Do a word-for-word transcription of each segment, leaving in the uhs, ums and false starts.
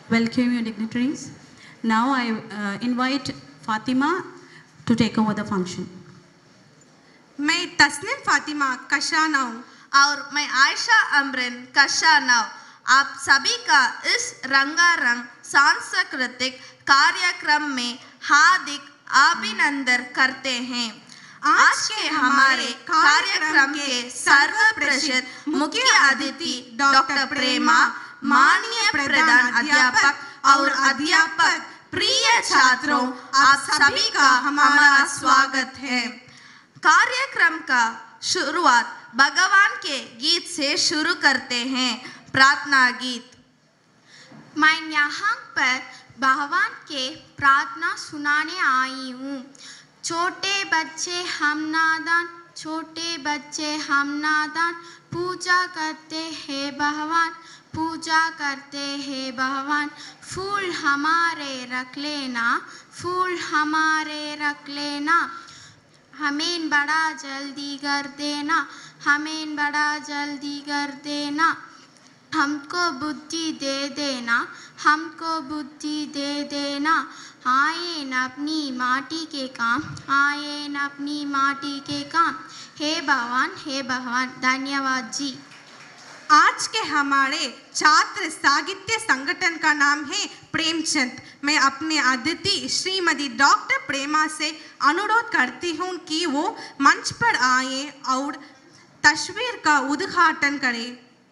Welcome your dignitaries. Now I uh, invite Fatima to take over the function. मैं तस्नीम फातिमा कशाना हूँ और मैं आयशा अमरिन कशाना। आप सभी का इस रंगारंग सांस्कृतिक कार्यक्रम में हार्दिक अभिनंदन करते हैं। आज के हमारे कार्यक्रम के सर्वप्रसिद्ध मुख्य अतिथि डॉक्टर प्रेमा, माननीय प्रधान अध्यापक और अध्यापक, प्रिय छात्रों, आप सभी का हमारा स्वागत है। कार्यक्रम का शुरुआत भगवान के गीत से शुरू करते हैं। प्रार्थना गीत। मैं यहाँ पर भगवान के प्रार्थना सुनाने आई हूँ। छोटे बच्चे हम नादान, छोटे बच्चे हम नादान, पूजा करते हैं भगवान, पूजा करते हैं भगवान। फूल हमारे रख लेना, फूल हमारे रख लेना, हमें बड़ा जल्दी कर देना, हमें बड़ा जल्दी कर देना। हमको बुद्धि दे देना, हमको बुद्धि दे देना। आए न अपनी माटी के काम, आए न अपनी माटी के काम। हे भगवान, हे भगवान, धन्यवाद जी। आज के हमारे छात्र साहित्य संगठन का नाम है प्रेमचंद। मैं अपने अतिथि श्रीमती डॉक्टर प्रेमा से अनुरोध करती हूँ कि वो मंच पर आए और तस्वीर का उद्घाटन करें।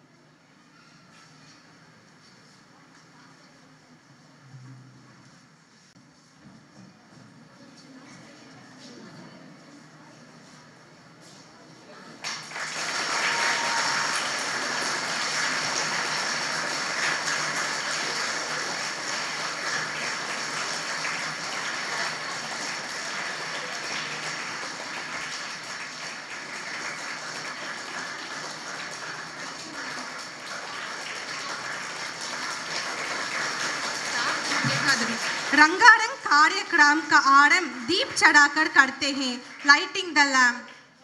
रंगारंग कार्यक्रम का आरंभ दीप चढ़ाकर करते हैं। Lighting the lamp.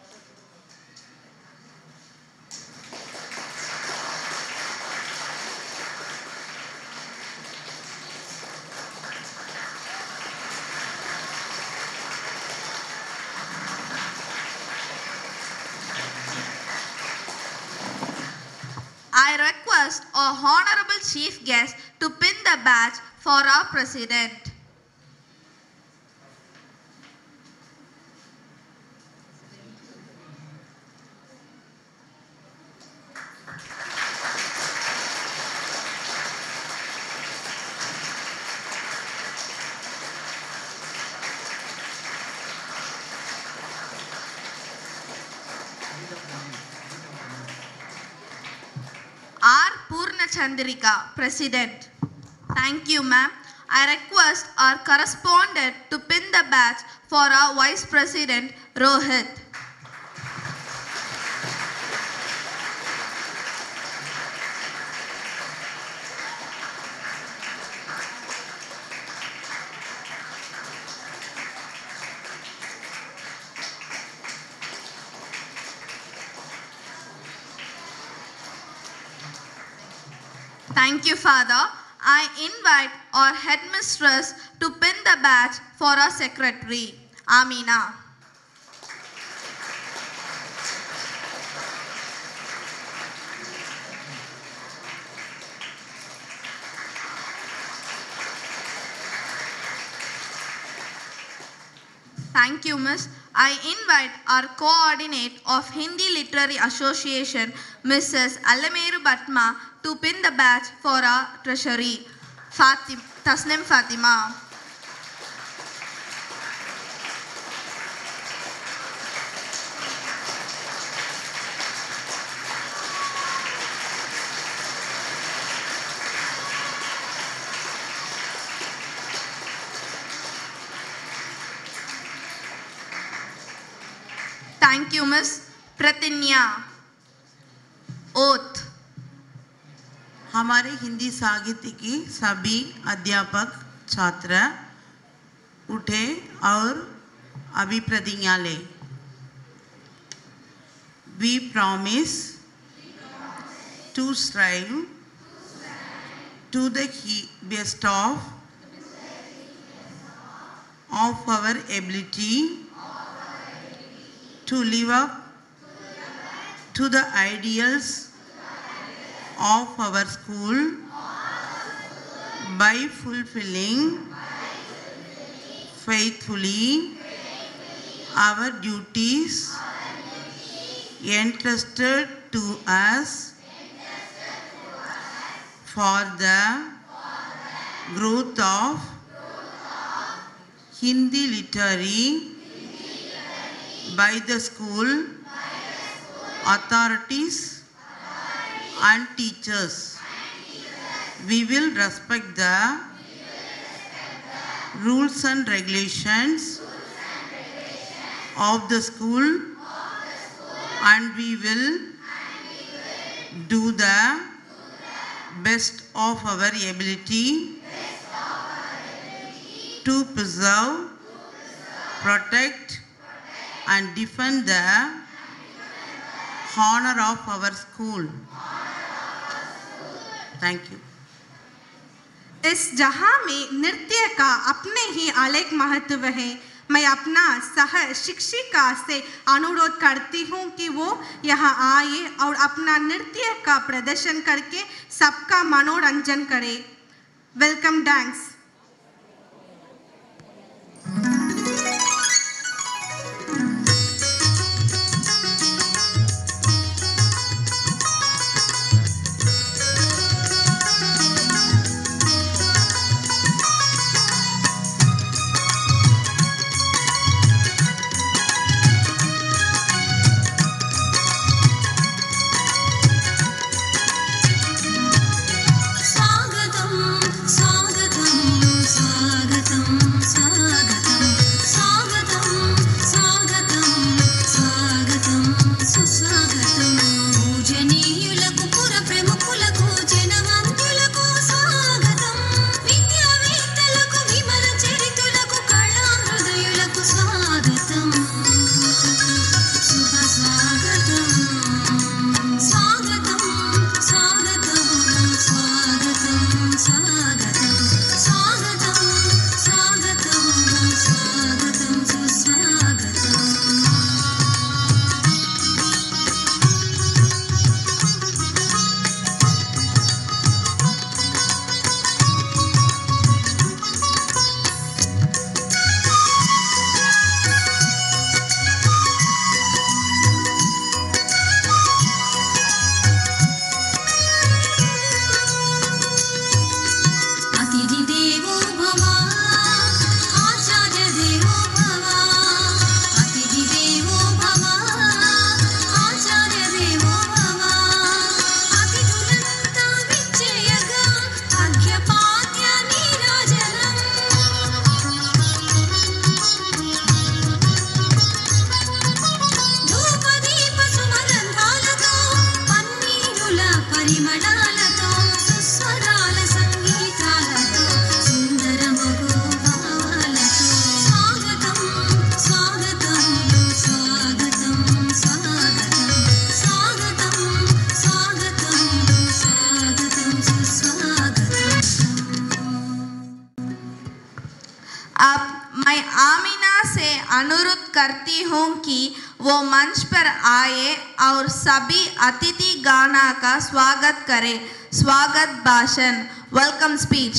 I request our honorable chief guest to pin the badge for our president. R. Purnachandrika, President. Thank you, ma'am. I request our correspondent to pin the badge for our Vice President, Rohit. Thank you, Father. I invite our headmistress to pin the badge for our secretary, Amina. Thank you, Miss. I invite our coordinate of Hindi Literary Association, Missus Alameru Batma, to pin the badge for our treasury, Fatim, Tasnim Fatima. Thank you, Miss. Pratinya. Oath. हमारे हिंदी साहित्य की सभी अध्यापक छात्र उठे और अभी प्रतिज्ञा ले। We promise to strive to the best of of our ability to live up to the ideals of our school by fulfilling faithfully our duties entrusted to us for the growth of Hindi literary by the school authorities and teachers. We will respect the rules and regulations of the school and we will do the best of our ability to preserve, protect and defend the honor of our school. Thank you. इस जहां में नृत्य का अपने ही अलग महत्व है। मैं अपना सह शिक्षिका से अनुरोध करती हूं कि वो यहां आए और अपना नृत्य का प्रदर्शन करके सबका मनोरंजन करे। Welcome dance. अनुरोध करती हूँ कि वो मंच पर आए और सभी अतिथि गाना का स्वागत करें। स्वागत भाषण, वेलकम स्पीच।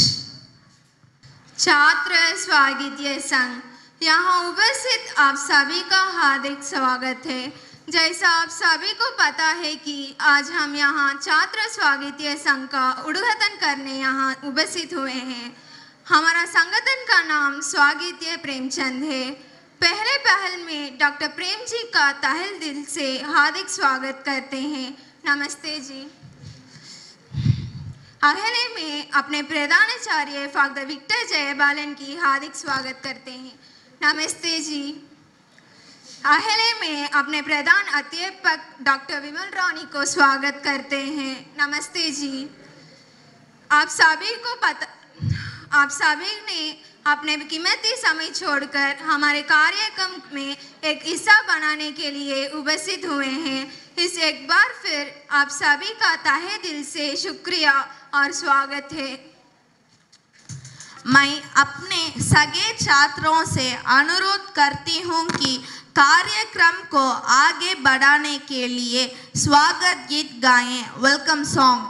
छात्र स्वागतीय संघ, यहाँ उपस्थित आप सभी का हार्दिक स्वागत है। जैसा आप सभी को पता है कि आज हम यहाँ छात्र स्वागतीय संघ का उद्घाटन करने यहाँ उपस्थित हुए हैं। हमारा संगठन का नाम स्वागतीय प्रेमचंद है। पहले पहल में डॉक्टर प्रेम जी का तहे दिल से हार्दिक स्वागत करते हैं। नमस्ते जी। अगले में अपने प्रधानाचार्य फादर विक्टर जयबालन की हार्दिक स्वागत करते हैं। नमस्ते जी। अगले में अपने प्रधान अध्यापक डॉक्टर विमल रानी को स्वागत करते हैं। नमस्ते जी। आप सभी को पता आप सभी ने अपने कीमती समय छोड़कर हमारे कार्यक्रम में एक हिस्सा बनाने के लिए उपस्थित हुए हैं। इस एक बार फिर आप सभी का तहे दिल से शुक्रिया और स्वागत है। मैं अपने सगे छात्रों से अनुरोध करती हूँ कि कार्यक्रम को आगे बढ़ाने के लिए स्वागत गीत गाएं। Welcome song.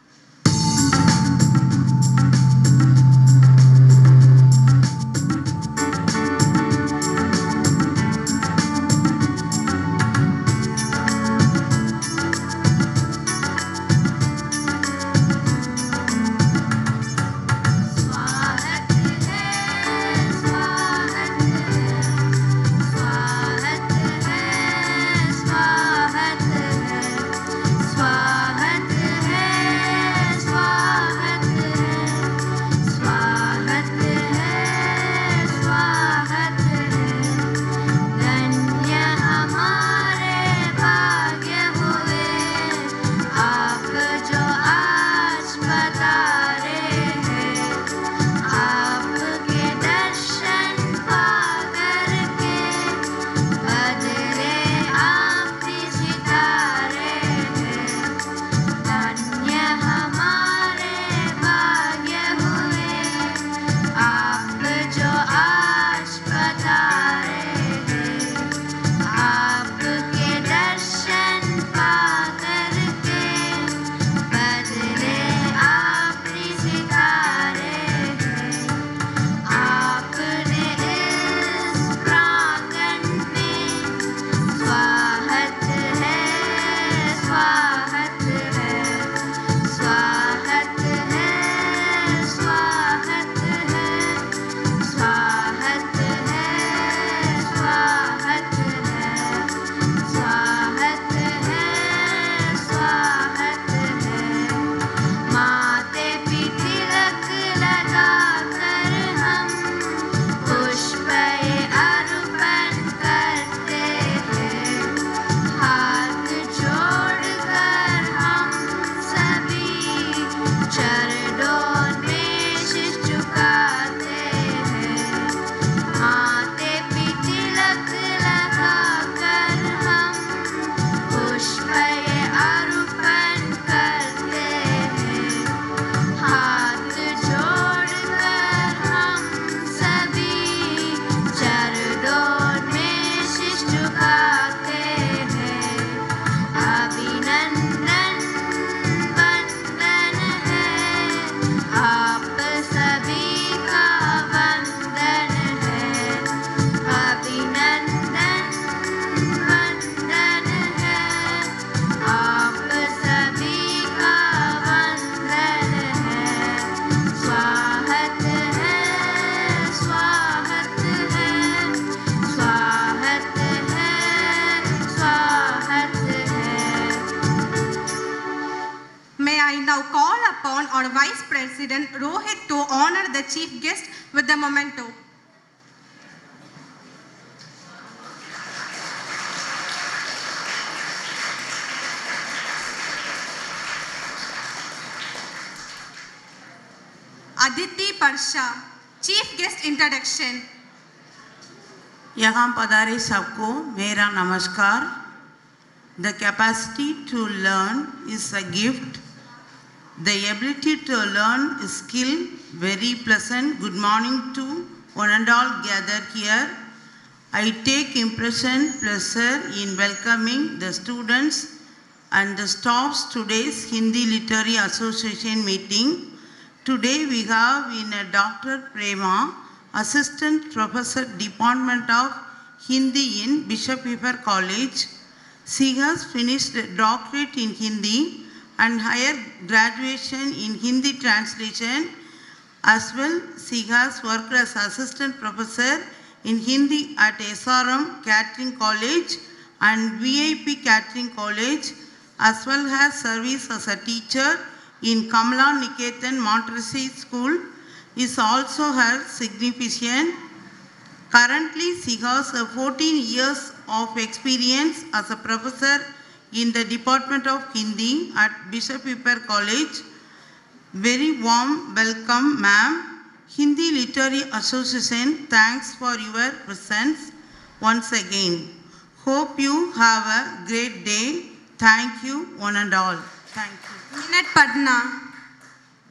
Our Vice President Rohit to honor the chief guest with the memento. Aditi Parsha, Chief Guest Introduction. यहाँ पधारे सबको मेरा नमस्कार. The capacity to learn is a gift. The ability to learn is skill. Very pleasant. Good morning to one and all gathered here. I take impression, pleasure in welcoming the students and the staffs today's Hindi Literary Association meeting. Today we have in a Doctor Prema, Assistant Professor, Department of Hindi in Bishop Weber College. She has finished a doctorate in Hindi and higher graduation in Hindi translation. As well, she has worked as Assistant Professor in Hindi at S R M Catering College and V I P Catering College, as well as service as a teacher in Kamala Niketan Montessori School is also her significant. Currently, she has fourteen years of experience as a professor in the Department of Hindi at Bishop Weber College. Very warm welcome, ma'am. Hindi Literary Association, thanks for your presence once again. Hope you have a great day. Thank you, one and all. Thank you. Minute Padna.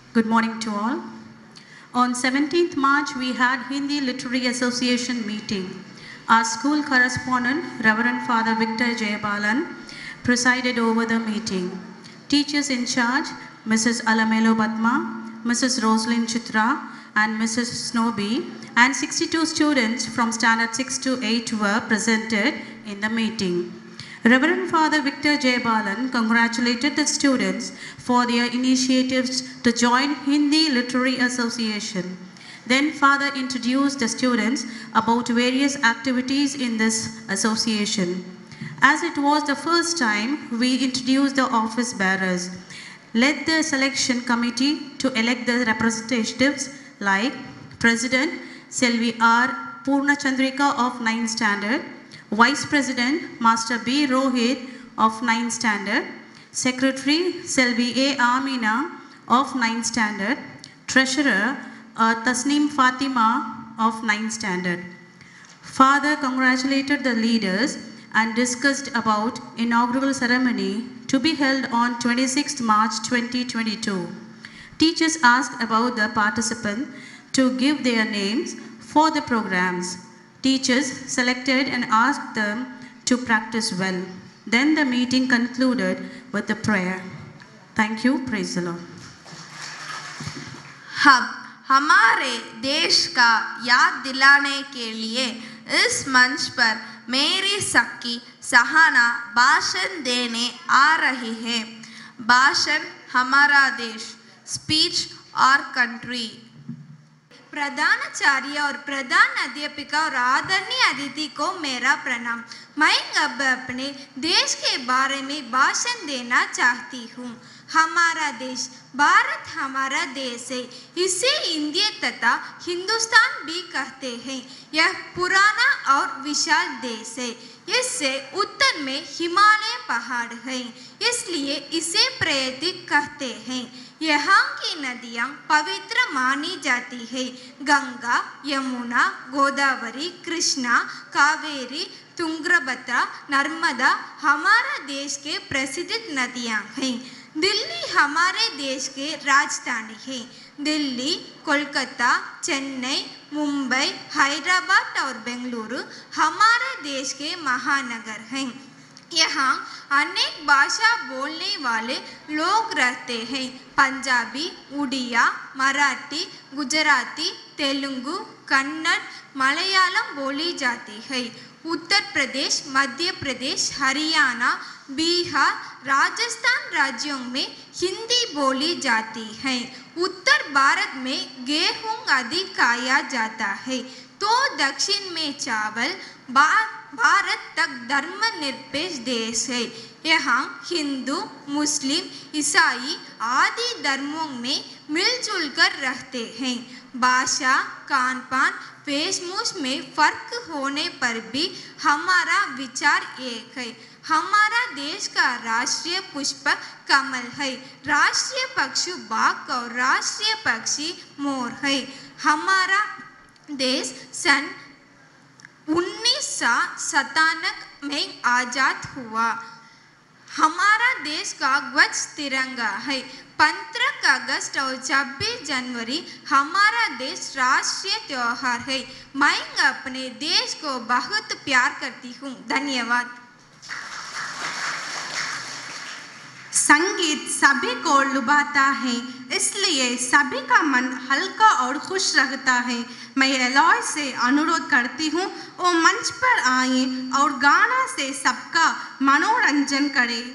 Good morning to all. On seventeenth March, we had Hindi Literary Association meeting. Our school correspondent, Reverend Father Victor Jayabalan, presided over the meeting. Teachers in charge, Missus Alamelo Batma, Missus Rosalyn Chitra, and Missus Snowby, and sixty-two students from standard six to eight were presented in the meeting. Reverend Father Victor Jayabalan congratulated the students for their initiatives to join Hindi Literary Association. Then Father introduced the students about various activities in this association. As it was the first time, we introduced the office bearers, led the selection committee to elect the representatives like President Selvi R. Purnachandrika of ninth Standard, Vice President Master B. Rohit of ninth Standard, Secretary Selvi A. Amina of ninth Standard, Treasurer uh, Tasneem Fatima of ninth Standard. Father congratulated the leaders and discussed about inaugural ceremony to be held on twenty-sixth March twenty twenty-two. Teachers asked about the participants to give their names for the programs. Teachers selected and asked them to practice well. Then the meeting concluded with a prayer. Thank you. Praise the Lord. हम हमारे देश का याद दिलाने के लिए इस मंच पर मेरी सखी सहाना भाषण देने आ रही है. भाषण हमारा देश, स्पीच और कंट्री. प्रधानाचार्य और प्रधान अध्यापिका और आदरणीय अतिथि को मेरा प्रणाम. मैं अब अपने देश के बारे में भाषण देना चाहती हूँ. हमारा देश भारत हमारा देश है. इसे इंडिया तथा हिंदुस्तान भी कहते हैं. यह पुराना और विशाल देश है. इससे उत्तर में हिमालय पहाड़ हैं, इसलिए इसे पर्यटक कहते हैं. यहाँ की नदियाँ पवित्र मानी जाती है. गंगा, यमुना, गोदावरी, कृष्णा, कावेरी, तुंगभद्रा, नर्मदा हमारा देश के प्रसिद्ध नदियाँ हैं. दिल्ली हमारे देश के राजधानी है. दिल्ली, कोलकाता, चेन्नई, मुंबई, हैदराबाद और बेंगलुरु हमारे देश के महानगर हैं. यहाँ अनेक भाषा बोलने वाले लोग रहते हैं. पंजाबी, उड़िया, मराठी, गुजराती, तेलुगु, कन्नड़, मलयालम बोली जाती है. उत्तर प्रदेश, मध्य प्रदेश, हरियाणा, बिहार, राजस्थान राज्यों में हिंदी बोली जाती है. उत्तर भारत में गेहूं अधिक खाया जाता है, तो दक्षिण में चावल. भारत तक धर्मनिरपेक्ष देश है. यहाँ हिंदू, मुस्लिम, ईसाई आदि धर्मों में मिलजुल कर रहते हैं. भाषा, खान पान, वेशभूष में फर्क होने पर भी हमारा विचार एक है. हमारा देश का राष्ट्रीय पुष्प कमल है. राष्ट्रीय पक्षी बाघ और राष्ट्रीय पक्षी मोर है. हमारा देश सन उन्नीस सौ सत्तानवे में आज़ाद हुआ. हमारा देश का ध्वज तिरंगा है. पंद्रह अगस्त और छब्बीस जनवरी हमारा देश राष्ट्रीय त्योहार है. मैं अपने देश को बहुत प्यार करती हूँ. धन्यवाद. संगीत सभी को लुभाता है, इसलिए सभी का मन हल्का और खुश रहता है. मैं एलॉय से अनुरोध करती हूँ वो मंच पर आए और गाना से सबका मनोरंजन करें.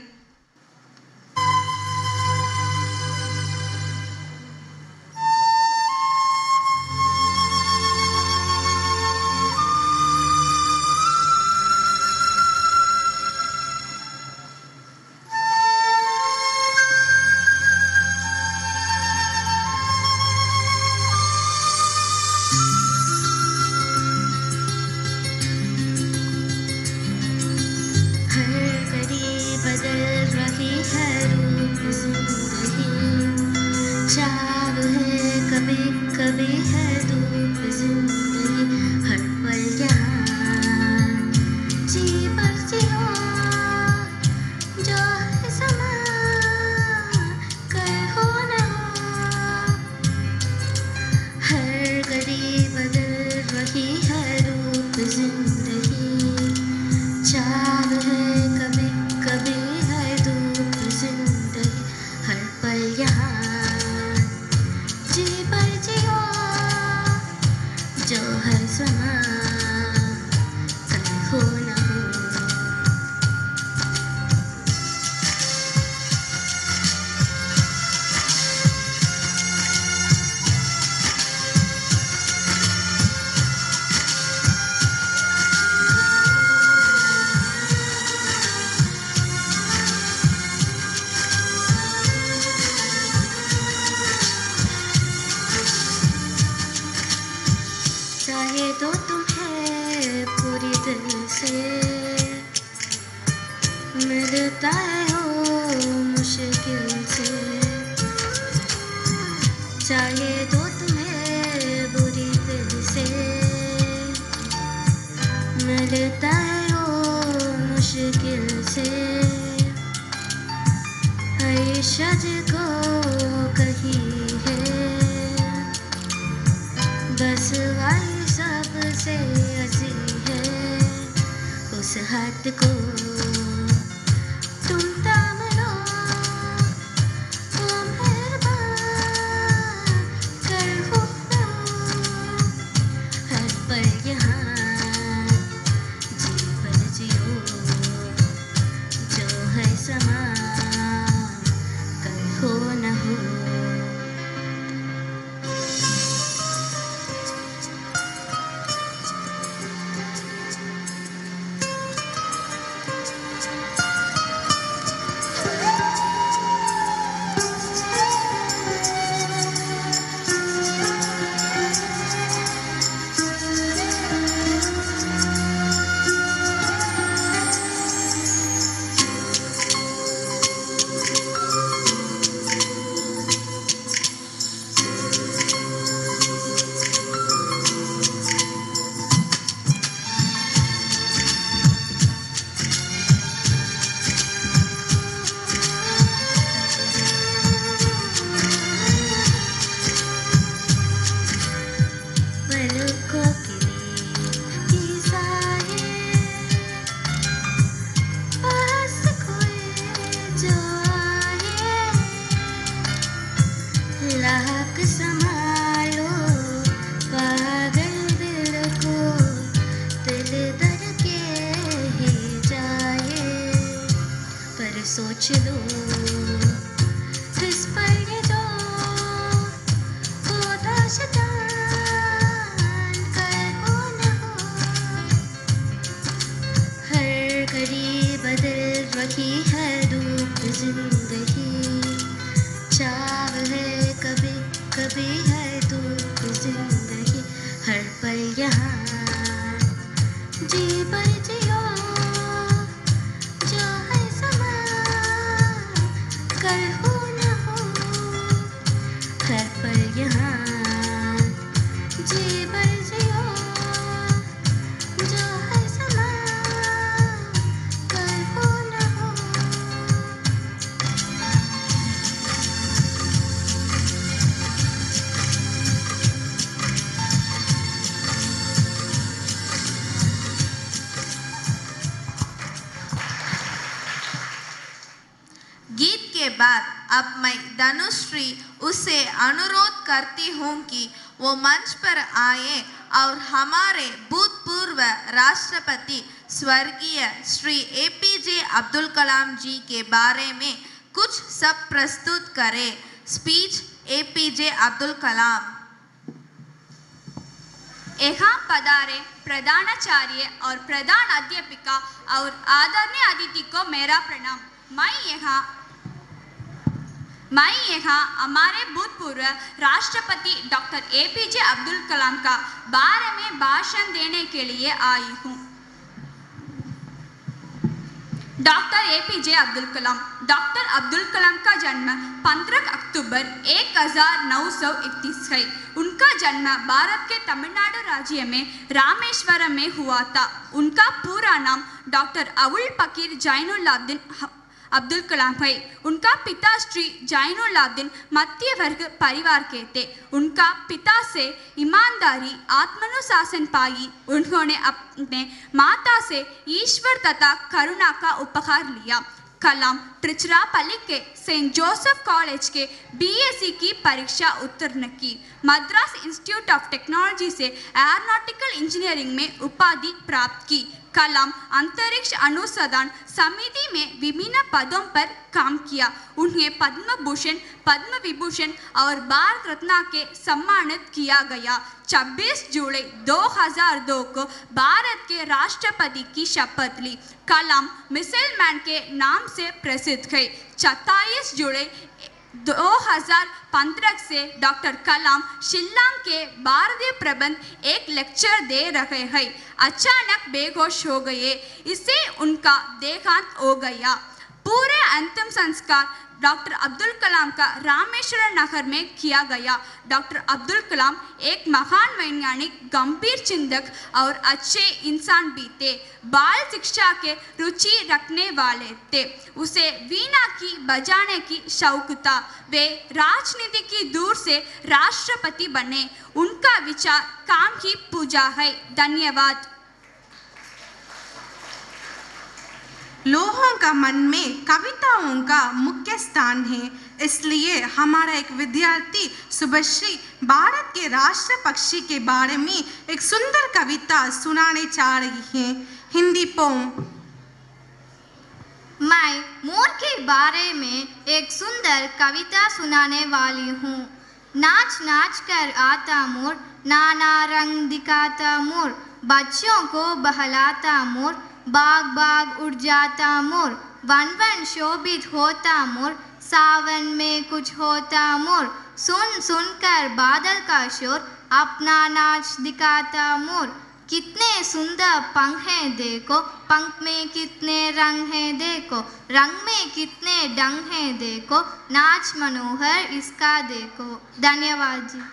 बदल परिषद को कही है बस वाली सबसे हंसी है उस हाथ को तुम थाम लो ओ मेहरबान कर हो ना हर पल यहाँ जीवन जियो जो है समा कल हो न हो पलकों के लिए साए पास कोई जो आए लाख संभालो पागल दिल को दिल धड़के ही जाए पर सोच लो इस पर ये जो होता शैतान कर हो न हो हर घड़ी बदल रही है रूप जिंदगी चाव है कभी कभी है दुख जिंदगी हर पल यहाँ जी पर जियो जो है समा कल हो न हो हर पल यहाँ जी पर जियो जो है समा कल हो न हो गीत के बाद अब मैं धनुश्री उससे अनुरोध करती हूँ कि वो मंच पर आए और हमारे भूतपूर्व राष्ट्रपति स्वर्गीय श्री एपीजे अब्दुल कलाम जी के बारे में कुछ सब प्रस्तुत करें। Speech APJ Abdul Kalam. यहाँ पधारे प्रधानाचार्य और प्रधान अध्यापिका और आदरणीय अतिथि को मेरा प्रणाम। मैं यहाँ मैं यहाँ हमारे भूतपूर्व राष्ट्रपति डॉक्टर एपीजे अब्दुल कलाम का बारे में भाषण देने के लिए आई हूँ। Doctor APJ Abdul Kalam. Doctor Abdul Kalam का जन्म पंद्रह अक्टूबर एक हज़ार नौ सौ इकतीस है। उनका जन्म भारत के तमिलनाडु राज्य में रामेश्वरम में हुआ था। उनका पूरा नाम डॉक्टर अबुल पकीर जैनुलाब्दीन अब्दुल कलाम है। उनका पिता श्री जैनुलाब्दीन मध्य वर्ग परिवार के थे। उनका पिता से ईमानदारी आत्मानुशासन पाई। उन्होंने अपने माता से ईश्वर तथा करुणा का उपहार लिया। कलाम ट्रिचरापल्ली के सेंट जोसेफ कॉलेज के बीएससी की परीक्षा उत्तीर्ण की। मद्रास इंस्टीट्यूट ऑफ टेक्नोलॉजी से एरोनॉटिकल इंजीनियरिंग में उपाधि प्राप्त की। कलाम अंतरिक्ष अनुसंधान समिति में विभिन्न पदों पर काम किया। उन्हें पद्म भूषण, पद्म विभूषण और भारत रत्न के सम्मानित किया गया। छब्बीस जुलाई दो हज़ार दो को भारत के राष्ट्रपति की शपथ ली। कलाम मिसाइल मैन के नाम से प्रसिद्ध है। सत्ताईस जुलाई दो हज़ार पंद्रह से डॉक्टर कलाम शिल्लांग के भारतीय प्रबंध एक लेक्चर दे रहे हैं। अचानक बेहोश हो गए। इससे उनका देहांत हो गया। पूरे अंतिम संस्कार डॉक्टर अब्दुल कलाम का रामेश्वरम नगर में किया गया। डॉक्टर अब्दुल कलाम एक महान वैज्ञानिक, गंभीर चिंतक और अच्छे इंसान भी थे। बाल शिक्षा के रुचि रखने वाले थे। उसे वीणा की बजाने की शौक था। वे राजनीति की दूर से राष्ट्रपति बने। उनका विचार काम की पूजा है। धन्यवाद। लोगों का मन में कविताओं का मुख्य स्थान है, इसलिए हमारा एक विद्यार्थी सुभश्री भारत के राष्ट्र पक्षी के बारे में एक सुंदर कविता सुनाने जा रही है। हिंदी पोम। मैं मोर के बारे में एक सुंदर कविता सुनाने वाली हूँ। नाच नाच कर आता मोर, नाना रंग दिखाता मोर, बच्चों को बहलाता मोर, बाग बाग उड़ जाता मोर, वन वन शोभित होता मोर, सावन में कुछ होता मोर, सुन सुन कर बादल का शोर, अपना नाच दिखाता मोर। कितने सुंदर पंख हैं देखो, पंख में कितने रंग हैं देखो, रंग में कितने डंग हैं देखो, नाच मनोहर इसका देखो। धन्यवाद जी।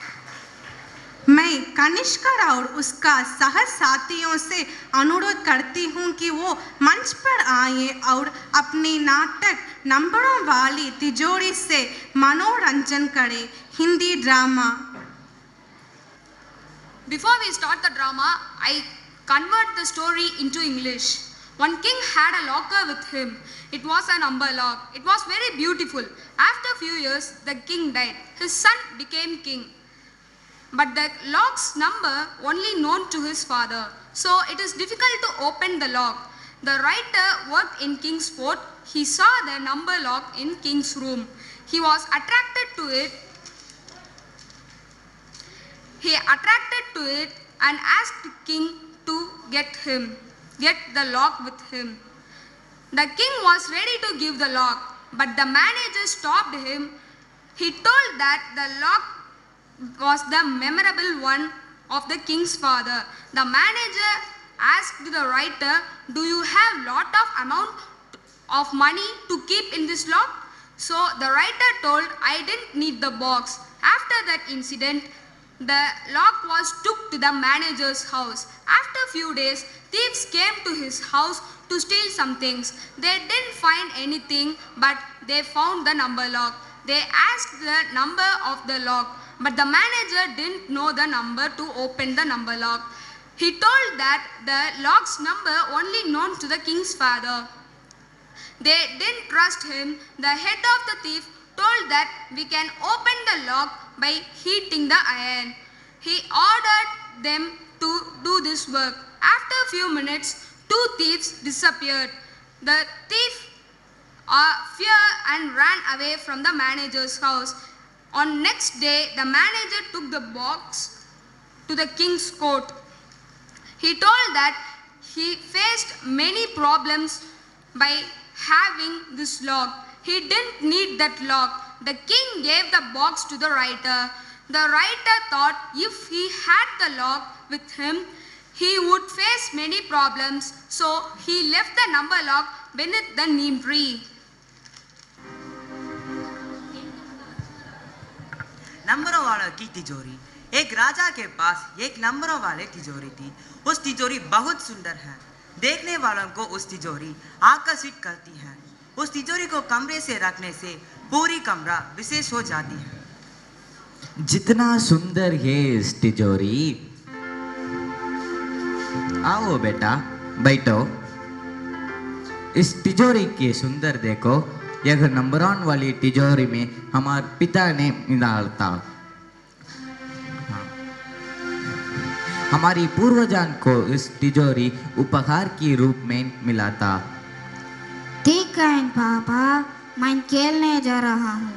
मैं कनिष्कर और उसका सह साथियों से अनुरोध करती हूँ कि वो मंच पर आए और अपने नाटक नंबरों वाली तिजोरी से मनोरंजन करें। Hindi drama. Before we start the drama, I convert the story into English. One king had a locker with him. It was a number lock. It was very beautiful. After a few years, the king died. His son became king. But the lock's number only known to his father. So it is difficult to open the lock. The writer worked in king's fort. He saw the number lock in king's room. He was attracted to it. He attracted to it and asked king to get him, get the lock with him. The king was ready to give the lock, but the manager stopped him. He told that the lock was the memorable one of the king's father. The manager asked the writer, "Do you have lot of amount of money to keep in this lock?" So the writer told, "I didn't need the box." After that incident, the lock was took to the manager's house. After a few days, thieves came to his house to steal some things. They didn't find anything, but they found the number lock. They asked the number of the lock, but the manager didn't know the number to open the number lock. He told that the lock's number only known to the king's father. They didn't trust him. The head of the thief told that we can open the lock by heating the iron. He ordered them to do this work. After a few minutes, two thieves disappeared. The thief uh, feared and ran away from the manager's house. On next day, the manager took the box to the king's court. He told that he faced many problems by having this lock. He didn't need that lock. The king gave the box to the writer. The writer thought if he had the lock with him, he would face many problems. So he left the number lock beneath the neem tree. नंबरों वालों की तिजोरी। एक राजा के पास एक नंबरों वाले तिजोरी थी। उस तिजोरी बहुत सुंदर है। देखने वालों को उस तिजोरी आकर्षित करती है। उस तिजोरी को कमरे से रखने से पूरी कमरा विशेष हो जाती है। जितना सुंदर है इस तिजोरी। आओ बेटा, बैठो। इस तिजोरी के सुंदर देखो। यह नंबरों वाली तिजोरी में हमारे पिता ने निकाला था। हमारी पूर्वजन को इस तिजोरी उपहार के रूप में मिला था। ठीक है पापा, मैं खेलने जा रहा हूँ।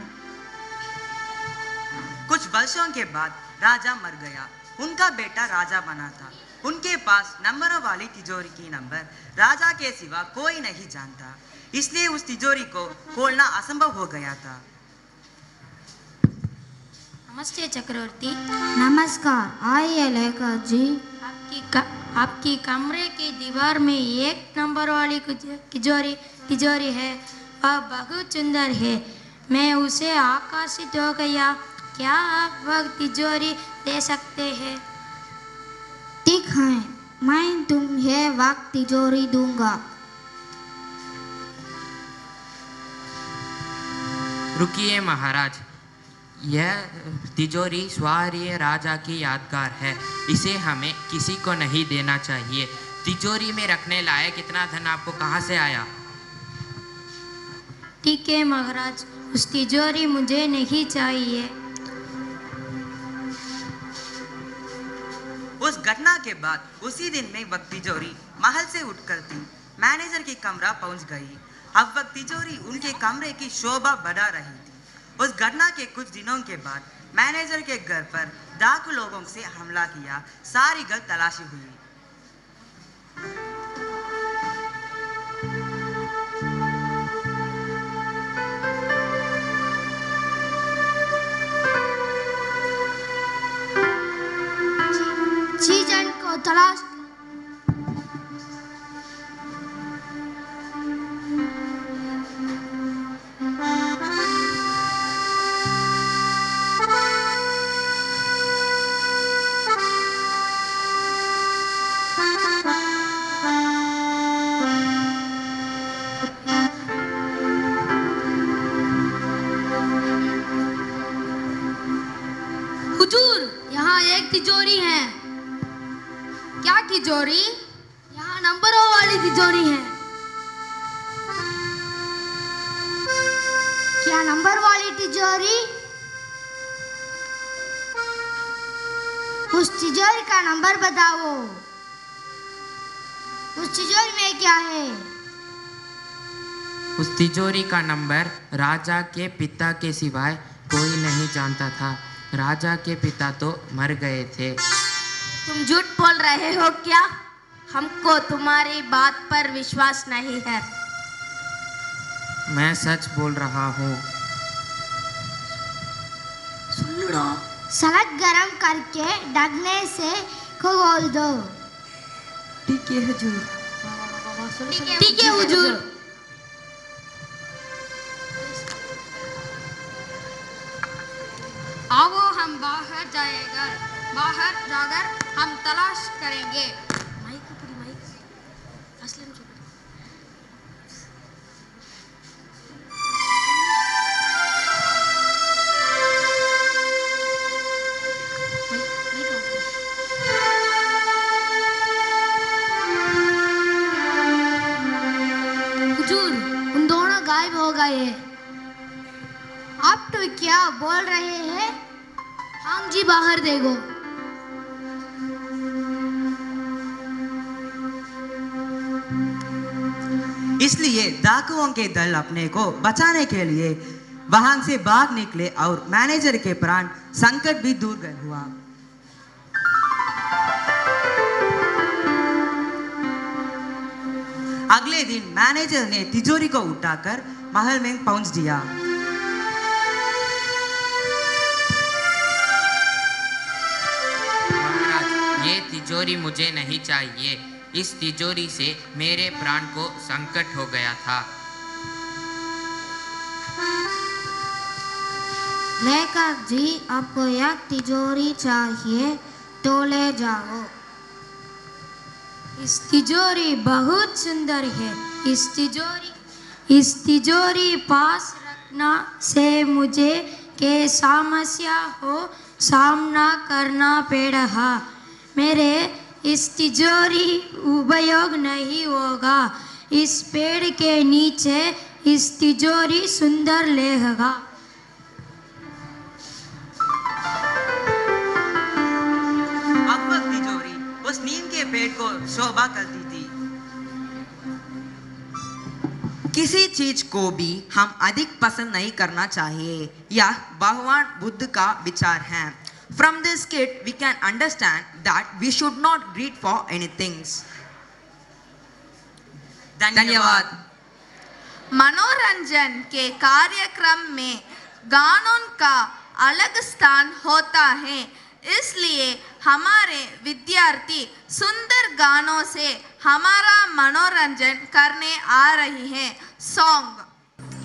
कुछ वर्षों के बाद राजा मर गया। उनका बेटा राजा बना था। उनके पास नंबरों वाली तिजोरी की नंबर राजा के सिवा कोई नहीं जानता, इसलिए उस तिजोरी को खोलना असंभव हो गया था। नमस्ते चक्रवर्ती। नमस्कार, आइए लेखक जी। आपकी क, आपकी कमरे की दीवार में एक नंबर वाली तिजोरी तिजोरी है। वह बहुत सुंदर है। मैं उसे आकर्षित हो गया। क्या आप वह तिजोरी दे सकते हैं? ठीक है, मैं तुम्हें वह तिजोरी दूंगा। रुकिए महाराज, यह तिजोरी स्वारीय राजा की यादगार है। इसे हमें किसी को नहीं देना चाहिए। तिजोरी में रखने लायक इतना धन आपको कहाँ से आया? ठीक है महाराज, उस तिजोरी मुझे नहीं चाहिए। उस घटना के बाद उसी दिन में वह तिजोरी महल से उठकर थी मैनेजर की कमरा पहुंच गई। अब वह तिजोरी उनके कमरे की शोभा बढ़ा रही थी। उस घटना के कुछ दिनों के बाद मैनेजर के घर पर डाकू लोगों से हमला किया। सारी घर तलाशी हुई। चीजन को तलाश हुजूर, यहाँ एक तिजोरी है। क्या तिजोरी? यहाँ नंबरों वाली तिजोरी है। क्या नंबर वाली तिजोरी? उस तिजोरी का नंबर बताओ। उस तिजोरी में क्या है? उस तिजोरी का नंबर राजा के पिता के सिवाय कोई नहीं जानता था। राजा के पिता तो मर गए थे। तुम झूठ बोल रहे हो क्या? हमको तुम्हारी बात पर विश्वास नहीं है। मैं सच बोल रहा हूँ। सलाद गरम करके ढकने से खोल दो। ठीक है हुजूर। ठीक है हुजूर। आओ हम बाहर जाएगा बाहर जाकर हम तलाश करेंगे। हुजूर, उन दोनों गायब हो गए। आप तो क्या बोल रहे हैं? हाँ जी, बाहर देखो। इसलिए डाकुओं के दल अपने को बचाने के लिए वहां से भाग निकले और मैनेजर के प्राण संकट भी दूर गए हुआ। अगले दिन मैनेजर ने तिजोरी को उठाकर महल में पहुंच दिया। महाराज, ये तिजोरी मुझे नहीं चाहिए। इस तिजोरी से मेरे प्राण को संकट हो गया था। लेखक जी, आपको यह तिजोरी चाहिए तो ले जाओ। इस तिजोरी बहुत सुंदर है। इस तिजोरी इस तिजोरी पास रखना से मुझे के समस्या हो सामना करना पड़ा। मेरे इस तिजोरी उपयोग नहीं होगा। इस पेड़ के नीचे इस तिजोरी सुंदर लगेगा। अब वह तिजोरी उस नीम के पेड़ को शोभा करती थी। किसी चीज को भी हम अधिक पसंद नहीं करना चाहिए। यह भगवान बुद्ध का विचार है। From this skit, we can understand that we should not greed for anything. धन्यवाद। मनोरंजन के कार्यक्रम में गानों का अलग स्थान होता है, इसलिए हमारे विद्यार्थी सुंदर गानों से हमारा मनोरंजन करने आ रही हैं। सॉन्ग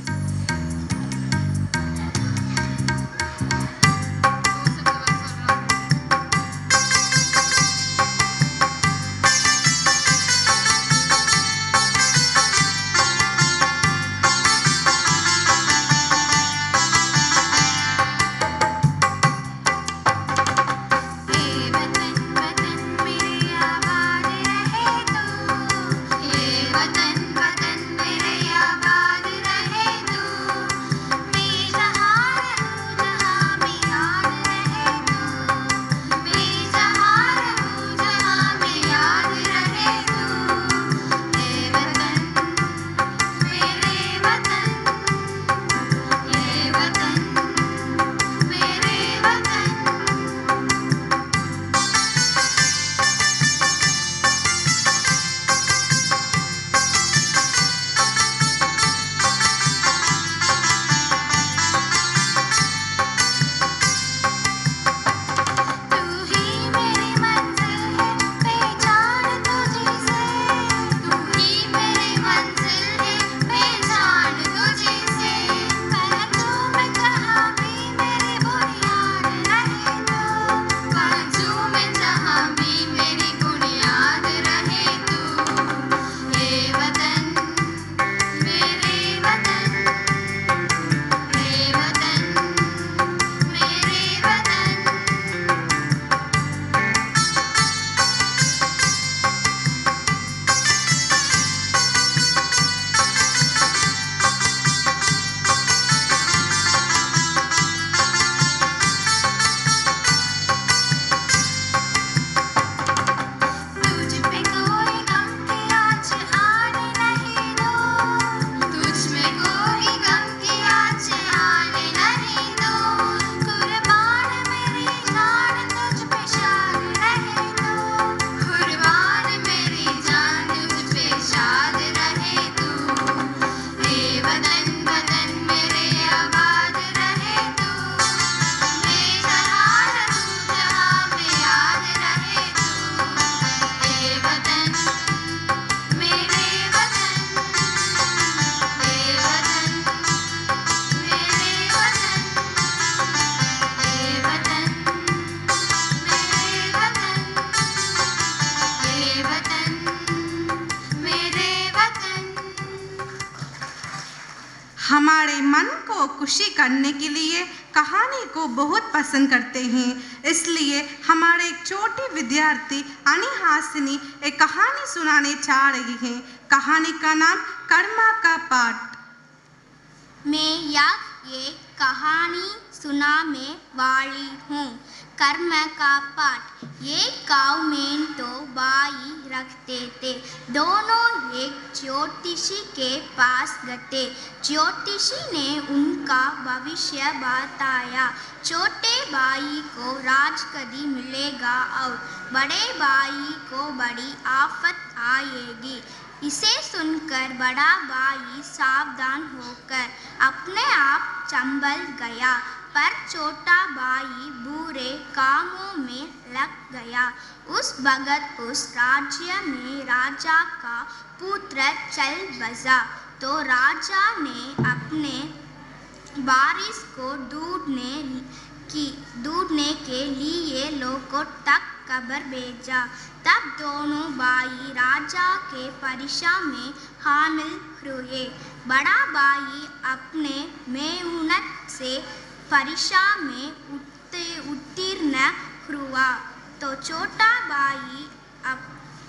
खुशी करने के लिए कहानी को बहुत पसंद करते हैं। इसलिए हमारे एक छोटी विद्यार्थी अनिहासिनी एक कहानी सुनाने जा रही है। कहानी का नाम कर्मा का पाठ। मैं यह एक कहानी सुनाने वाली हूँ। कर्म का पाठ। एक गाँव में दो भाई रखते थे। दोनों एक ज्योतिषी के पास गए। ज्योतिषी ने उनका भविष्य बताया। छोटे भाई को राजगद्दी मिलेगा और बड़े भाई को बड़ी आफत आएगी। इसे सुनकर बड़ा भाई सावधान होकर अपने आप संभल गया, पर छोटा भाई बुरे कामों में लग गया। उस वक्त उस राज्य में राजा का पुत्र चल बसा, तो राजा ने अपने वारिस को ढूंढने की ढूंढने के लिए लोगों तक खबर भेजा। तब दोनों भाई राजा के परीक्षा में शामिल हुए। बड़ा भाई अपने मेहनत से परीक्षा में उत्तीर्ण हुआ, तो छोटा भाई अब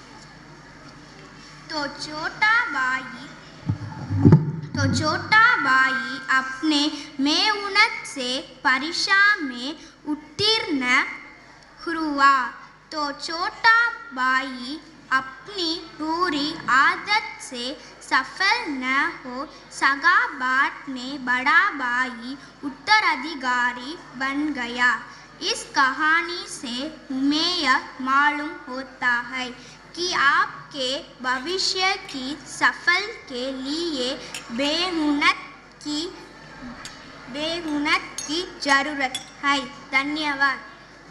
तो छोटा भाई तो छोटा भाई अपने मेहनत से परीक्षा में उत्तीर्ण हुआ तो छोटा भाई अपनी बुरी आदत से सफल न हो सका। बाद में बड़ा भाई उत्तराधिकारी बन गया। इस कहानी से हमें यह मालूम होता है कि आपके भविष्य की सफल के लिए बेहुनत की बेहुनत की जरूरत है। धन्यवाद।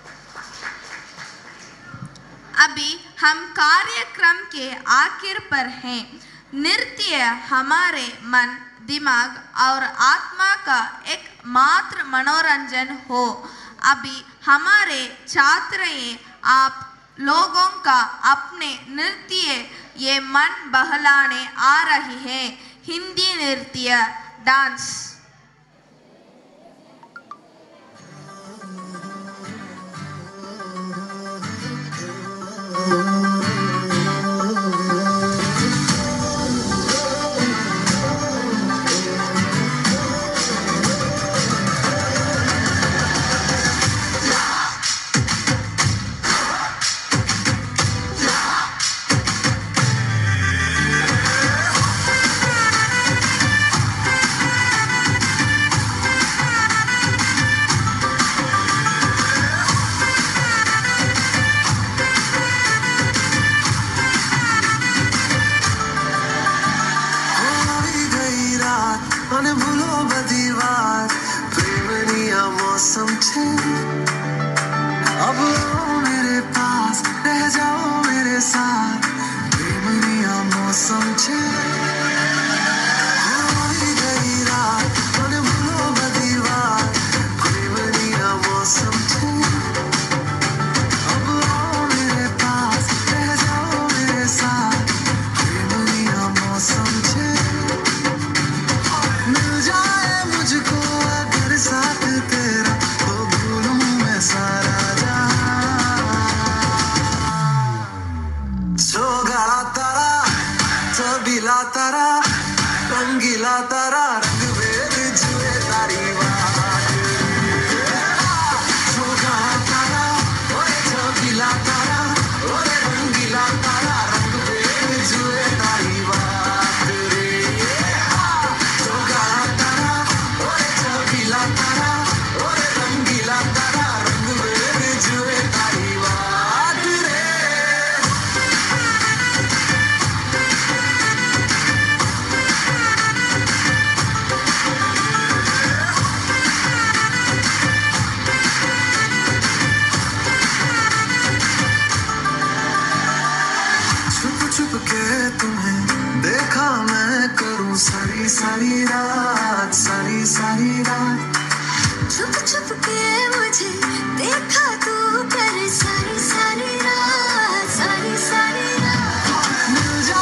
अभी हम कार्यक्रम के आखिर पर हैं। नृत्य हमारे मन, दिमाग और आत्मा का एक मात्र मनोरंजन हो। अभी हमारे छात्र आप लोगों का अपने नृत्य ये मन बहलाने आ रही है। हिंदी नृत्य डांस।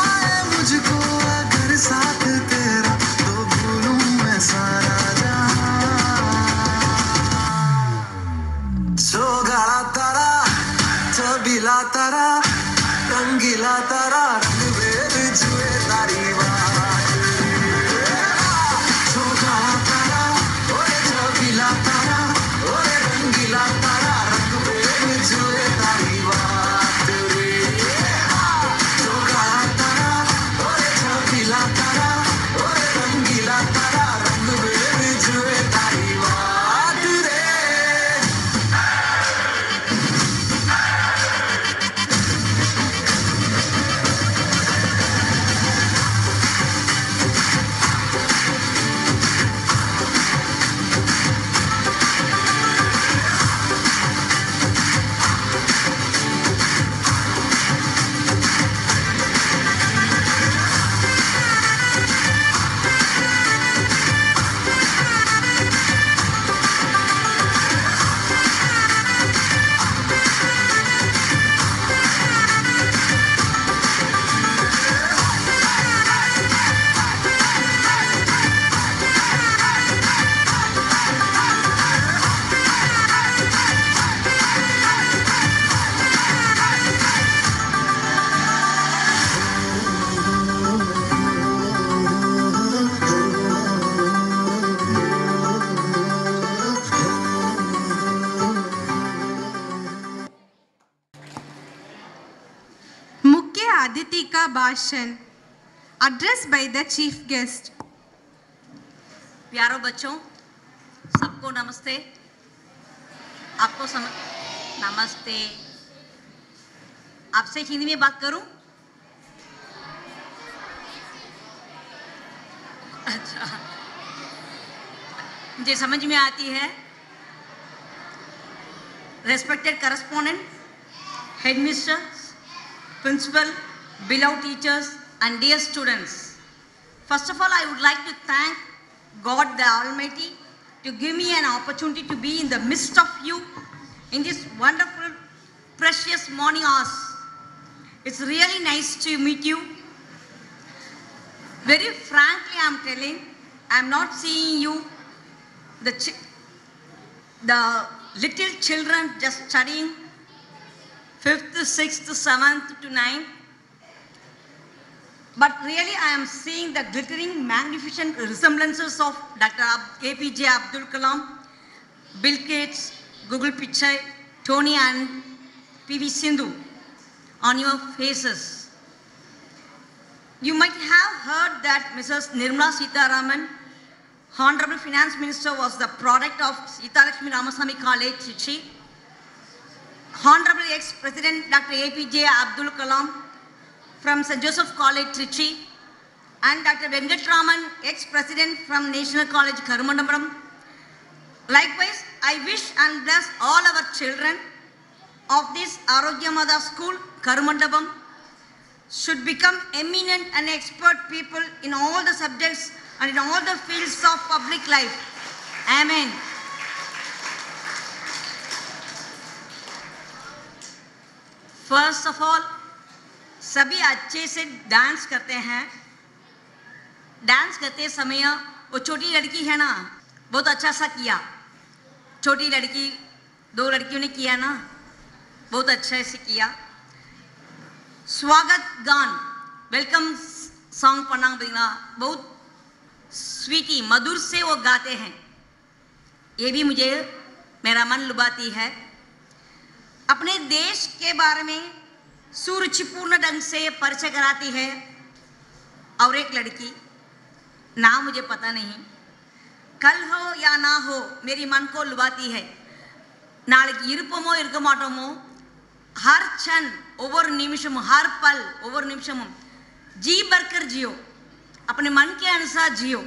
मुझको अगर साथ तेरा तो भूलूं मैं सारा जहां। छबिला तारा रंग वेर जुए तारी बात छोटा तारा ओरे छबिला तारा ओरे रंगीला तारा रंग वेर जुए तारी बात रे छोटा तारा ओरे छबिला तारा ओरे रंगीला तारा रंग वेर जुए तारी बात रे मुख्य अतिथि का भाषण address by the chief guest. प्यारो बच्चों, सबको नमस्ते। आपको सम... नमस्ते। आपसे हिंदी में बात करूं? अच्छा, मुझे समझ में आती है। Respected correspondent, headmaster, principal, beloved teachers and dear students. First of all, I would like to thank God the Almighty to give me an opportunity to be in the midst of you in this wonderful, precious morning hours. It's really nice to meet you. Very frankly, I'm telling, I'm not seeing you, the, ch the little children just studying fifth, sixth, seventh to ninth. But really I am seeing the glittering, magnificent resemblances of Doctor A P J Abdul Kalam, Bill Gates, Google Pichai, Tony and P V Sindhu on your faces. You might have heard that Missus Nirmala Sitharaman, Honorable Finance Minister, was the product of Sithalakshmi Ramasamy College, Trichy. Honorable ex-President Doctor A P J Abdul Kalam from Saint Joseph College, Trichy, and Doctor Venkatraman, ex-President from National College, Karumandapam. Likewise, I wish and bless all our children of this Arockiamatha School, Karumandapam, should become eminent and expert people in all the subjects and in all the fields of public life. Amen. First of all, सभी अच्छे से dance करते हैं। Dance करते समय वो छोटी लड़की है ना, बहुत अच्छा सा किया। छोटी लड़की, दो लड़कियों ने किया ना, बहुत अच्छे से किया। स्वागत गान, वेलकम सॉन्ग पढ़ना पड़ेगा, बहुत स्वीटी, मधुर से वो गाते हैं। ये भी मुझे मेरा मन लुभाती है। अपने देश के बारे में सुरुचिपूर्ण ढंग से परिचय कराती है। और एक लड़की, नाम मुझे पता नहीं, कल हो या ना हो मेरी मन को लुभाती है। नाளைக்கு இருப்போமோ இருக்க மாட்டோமோ, हर क्षण, ஒவ்வொரு நிமிஷமும், हर पल, ஒவ்வொரு நிமிஷமும் जी भरकर जियो, अपने मन के अनुसार जियो।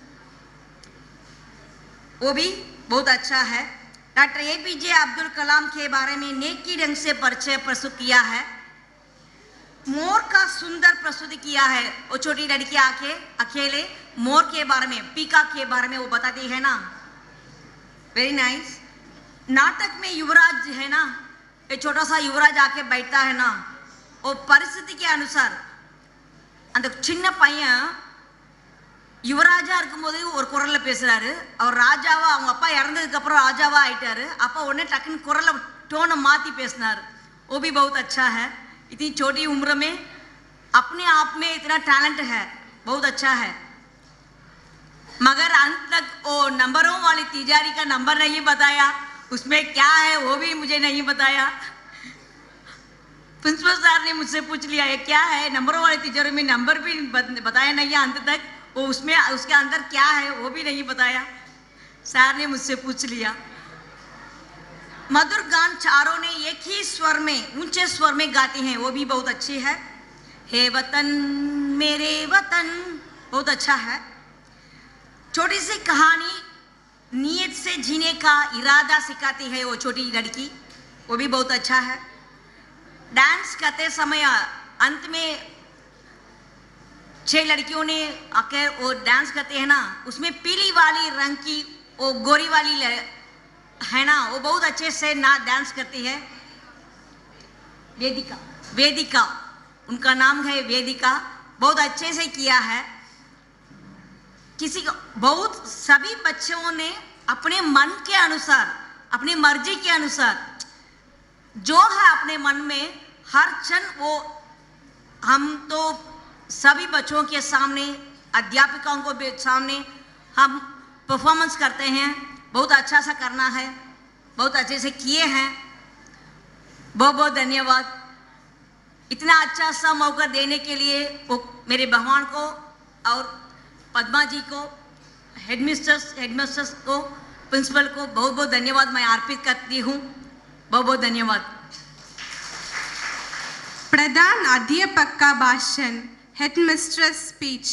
वो भी बहुत अच्छा है। Doctor A P J Abdul Kalam के बारे में नेकी ढंग से परिचय प्रस्तुत किया है। मोर का सुंदर प्रस्तुति किया है। वो छोटी लड़की आके अकेले मोर के बारे में, पीका के बारे में वो बताती है ना, वेरी नाइस। नाटक में युवराज है ना, ये छोटा सा युवराज आके बैठता है ना, वो परिस्थिति के अनुसार அந்த சின்ன பையன் யுவராஜா இருக்கும்போது ஒரு குரல்ல பேசுறாரு, அவர் ராஜாவா, அவங்க அப்பா இறந்ததுக்கு அப்புறம் ராஜாவா ஆயிட்டாரு, அப்ப உடனே டக்குன்னு குரல்ல टोन माती पेसनार, वो भी बहुत अच्छा है। इतनी छोटी उम्र में अपने आप में इतना टैलेंट है, बहुत अच्छा है, मगर अंत तक वो नंबरों वाली तिजारी का नंबर नहीं बताया, उसमें क्या है वो भी मुझे नहीं बताया। प्रिंसिपल सर ने मुझसे पूछ लिया ये क्या है, नंबरों वाली तिजोरी में नंबर भी बताया नहीं है अंत तक, वो उसमें उसके अंदर क्या है वो भी नहीं बताया। सर ने मुझसे पूछ लिया। मधुर गान चारों ने एक ही स्वर में, ऊंचे स्वर में गाते हैं, वो भी बहुत अच्छी है। हे वतन मेरे वतन, बहुत अच्छा है। छोटी सी कहानी नीयत से जीने का इरादा सिखाती है वो छोटी लड़की, वो भी बहुत अच्छा है। डांस करते समय अंत में छह लड़कियों ने आकर वो डांस करते हैं ना, उसमें पीली वाली रंग की वो गोरी वाली है ना, वो बहुत अच्छे से ना डांस करती है। वेदिका, वेदिका उनका नाम है वेदिका, बहुत अच्छे से किया है। किसी को बहुत सभी बच्चों ने अपने मन के अनुसार, अपनी मर्जी के अनुसार जो है अपने मन में हर क्षण, वो हम तो सभी बच्चों के सामने, अध्यापिकाओं को भी सामने हम परफॉर्मेंस करते हैं, बहुत अच्छा सा करना है, बहुत अच्छे से किए हैं। बहुत बहुत धन्यवाद इतना अच्छा सा मौका देने के लिए वो मेरे भगवान को और पद्मा जी को, हेडमिस्टर्स हेडमिस्टर्स को, प्रिंसिपल को बहुत बहुत धन्यवाद मैं अर्पित करती हूँ। बहुत बहुत धन्यवाद। प्रधान अध्यापक का भाषण, हेडमिस्ट्रेस स्पीच।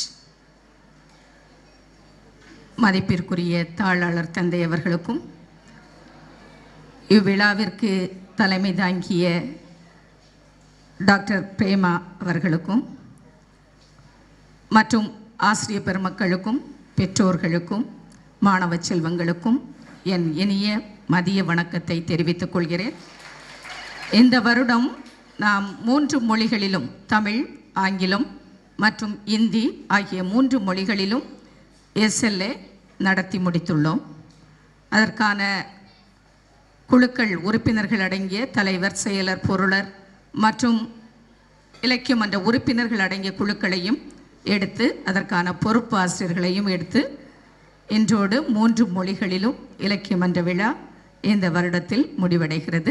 மதிப்பிற்குரிய தாளாளர் தந்தை அவர்களுக்கும் இவ்விழாவிற்கு தலைமை தாங்கிய டாக்டர் பிரேமா அவர்களுக்கும் மற்றும் ஆசிரிய பெருமக்களுக்கும் பெற்றோர்களுக்கும் மாணவ செல்வங்களுக்கும் என் இனிய மதிய வணக்கத்தை தெரிவித்துக் கொள்கிறேன். இந்த வருடம் நாம் மூன்று மொழிகளிலும், தமிழ், ஆங்கிலம் மற்றும் இந்தி ஆகிய மூன்று மொழிகளிலும் எஸ்எல்ஏ நடத்தி முடித்துள்ளோம். அதற்கான குழுக்கள் உறுப்பினர்கள் அடங்கிய தலைவர், செயலர், பொருளர் மற்றும் இலக்கிய மன்ற உறுப்பினர்கள் அடங்கிய குழுக்களையும் எடுத்து அதற்கான பொறுப்பு ஆசிரியர்களையும் எடுத்து இன்றோடு மூன்று மொழிகளிலும் இலக்கிய மன்ற விழா இந்த வருடத்தில் முடிவடைகிறது.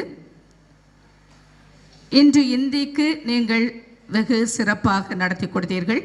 இன்று இந்திக்கு நீங்கள் வெகு சிறப்பாக நடத்தி கொடுத்தீர்கள்.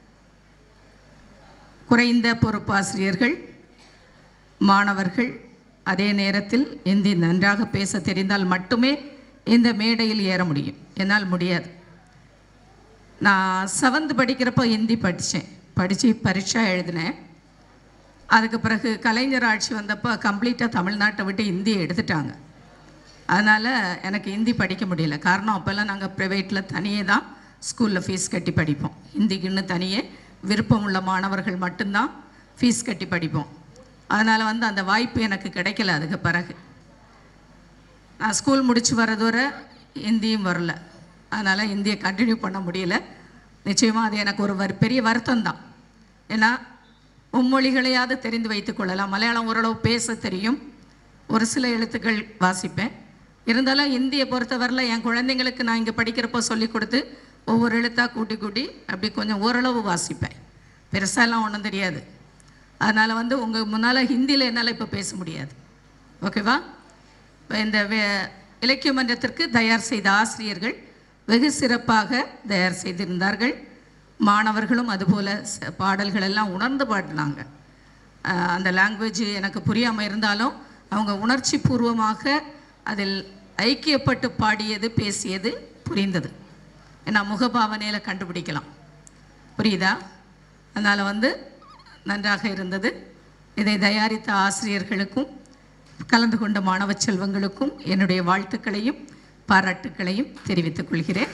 குறைந்த பொறுப்பாசிரியர்கள், மாணவர்கள், அதே நேரத்தில் இந்தி நன்றாக பேச தெரிந்தால் மட்டுமே இந்த மேடையில் ஏற முடியும், என்னால் முடியாது. நான் செவன்த் படிக்கிறப்போ ஹிந்தி படித்தேன், படித்து பரீட்சா எழுதினேன். அதுக்கு பிறகு கலைஞர் ஆட்சி வந்தப்போ கம்ப்ளீட்டாக தமிழ்நாட்டை விட்டு ஹிந்தியை எடுத்துட்டாங்க. அதனால் எனக்கு ஹிந்தி படிக்க முடியல. காரணம் அப்போல்லாம் நாங்கள் ப்ரைவேட்டில் தனியே தான் ஸ்கூலில் ஃபீஸ் கட்டி படிப்போம். ஹிந்திக்குன்னு தனியே விருப்பம் உள்ள மாணவர்கள் மட்டும்தான் ஃபீஸ் கட்டி படிப்போம். அதனால் வந்து அந்த வாய்ப்பு எனக்கு கிடைக்கல. அதுக்கு பிறகு நான் ஸ்கூல் முடித்து வர்றது வரை ஹிந்தியும் வரல. அதனால் ஹிந்தியை கண்டினியூ பண்ண முடியல. நிச்சயமாக அது எனக்கு ஒரு வரு பெரிய வருத்தம் தான். ஏன்னா மும்மொழிகளையாவது தெரிந்து வைத்து கொள்ளலாம். மலையாளம் ஓரளவு பேச தெரியும், ஒரு சில எழுத்துக்கள் வாசிப்பேன். இருந்தாலும் ஹிந்தியை பொறுத்தவரையில் என் குழந்தைங்களுக்கு நான் இங்கே படிக்கிறப்போ சொல்லிக் கொடுத்து ஒவ்வொரு எழுத்தாக கூட்டி கூட்டி அப்படி கொஞ்சம் ஓரளவு வாசிப்பேன். பெருசாலாம் ஒன்றும் தெரியாது. அதனால் வந்து உங்கள் முன்னால் ஹிந்தியில் என்னால் இப்போ பேச முடியாது. ஓகேவா? இப்போ இந்த வே இலக்கிய மன்றத்திற்கு தயார் செய்த ஆசிரியர்கள் வெகு சிறப்பாக தயார் செய்திருந்தார்கள். மாணவர்களும் அதுபோல் பாடல்கள் எல்லாம் உணர்ந்து பாடினாங்க. அந்த லாங்குவேஜ் எனக்கு புரியாமல் இருந்தாலும் அவங்க உணர்ச்சி பூர்வமாக அதில் ஐக்கியப்பட்டு பாடியது, பேசியது புரிந்தது. ஏன்னா முகபாவனையில் கண்டுபிடிக்கலாம். புரியுதா? அதனால் வந்து நன்றாக இருந்தது. இதை தயாரித்த ஆசிரியர்களுக்கும் கலந்து கொண்ட மாணவ செல்வங்களுக்கும் என்னுடைய வாழ்த்துக்களையும் பாராட்டுக்களையும் தெரிவித்துக் கொள்கிறேன்.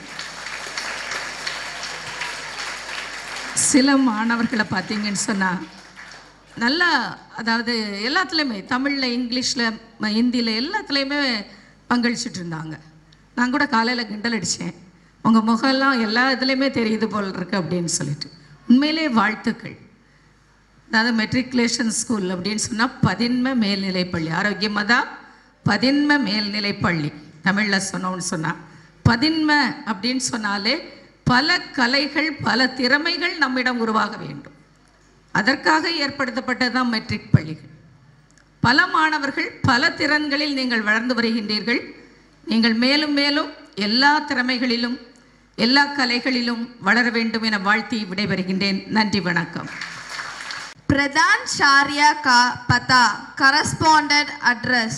சில மாணவர்களை பார்த்தீங்கன்னு சொன்னால் நல்லா, அதாவது எல்லாத்துலேயுமே தமிழில், இங்கிலீஷில், ஹிந்தியில் எல்லாத்துலேயுமே பங்களிச்சுட்டு இருந்தாங்க. நான் கூட காலையில் கிண்டல் அடித்தேன், உங்கள் முகம்லாம் எல்லா இதுலேயுமே தெரியுது போல் இருக்கு அப்படின்னு சொல்லிட்டு. உண்மையிலே வாழ்த்துக்கள். அதாவது மெட்ரிகுலேஷன் ஸ்கூல் அப்படின்னு சொன்னால் பதின்ம மேல்நிலைப்பள்ளி, ஆரோக்கியமதா பதின்ம மேல்நிலைப்பள்ளி தமிழில் சொன்னோன்னு சொன்னால் பதின்ம அப்படின்னு சொன்னாலே பல கலைகள் பல திறமைகள் நம்மிடம் உருவாக வேண்டும். அதற்காக ஏற்படுத்தப்பட்டது தான் மெட்ரிக் பள்ளிகள். பல மாணவர்கள் பல திறன்களில் நீங்கள் வளர்ந்து வருகின்றீர்கள். நீங்கள் மேலும் மேலும் எல்லா திறமைகளிலும் எல்லா கலைகளிலும் வளர வேண்டும் என வாழ்த்தி விடைபெறுகின்றேன். நன்றி, வணக்கம். प्रधान चार्य का पता corresponded address.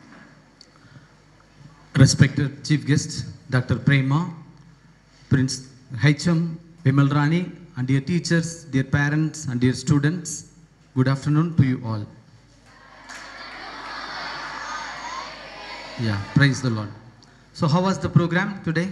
Respected Chief Guest, Doctor Prema, Prince H M Vimal Rani, and dear teachers, dear parents, and dear students, good afternoon to you all. Yeah, praise the Lord. So, how was the program today?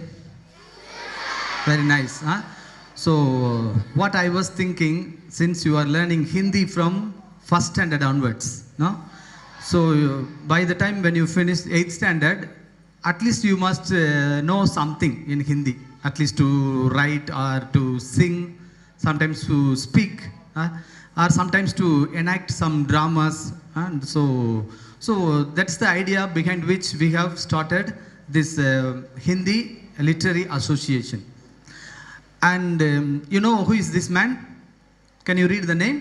Very nice, huh? So, what I was thinking, since you are learning Hindi from first standard onwards, no? So, by the time when you finish eighth standard, at least you must uh, know something in Hindi, at least to write or to sing, sometimes to speak, uh, or sometimes to enact some dramas. And so, so that's the idea behind which we have started this uh, Hindi Literary Association. And um, you know who is this man? Can you read the name?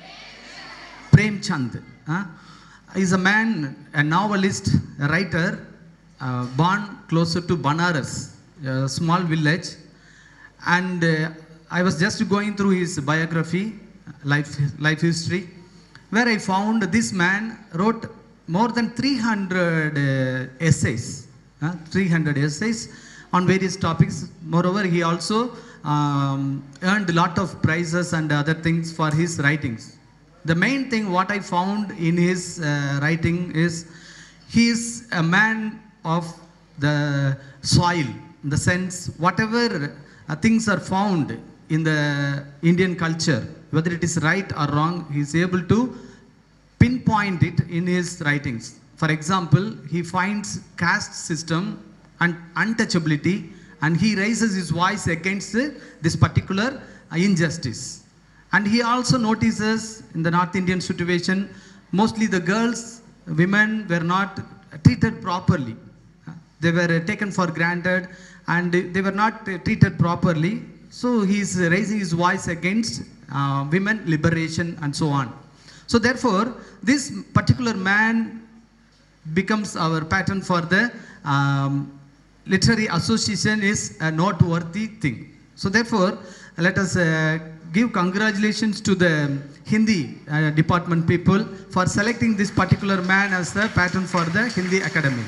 Premchand. Huh? He is a man, a novelist, a writer, uh, born closer to Banaras, a small village. And uh, I was just going through his biography, life, life history, where I found this man wrote more than three hundred uh, essays, uh, three hundred essays on various topics. Moreover, he also um, earned a lot of prizes and other things for his writings. The main thing what I found in his uh, writing is he is a man of the soil, in the sense whatever uh, things are found in the Indian culture, whether it is right or wrong, he is able to pinpoint it in his writings. For example, he finds caste system and untouchability, and he raises his voice against uh, this particular uh, injustice. And he also notices in the North Indian situation, mostly the girls, women were not treated properly. Uh, They were uh, taken for granted and they were not uh, treated properly. So he is raising his voice against uh, women liberation and so on. So therefore, this particular man becomes our pattern for the um, literary association is a noteworthy thing. So therefore, let us uh, give congratulations to the Hindi uh, department people for selecting this particular man as the pattern for the Hindi Academy.